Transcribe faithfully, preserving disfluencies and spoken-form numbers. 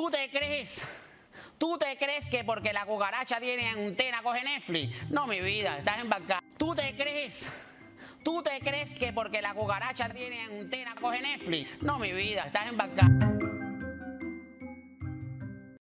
¿Tú te crees? ¿Tú te crees que porque la cucaracha tiene antena coge Netflix? No, mi vida, estás embarcado. ¿Tú te crees? ¿Tú te crees que porque la cucaracha tiene antena coge Netflix? No, mi vida, estás embarcado.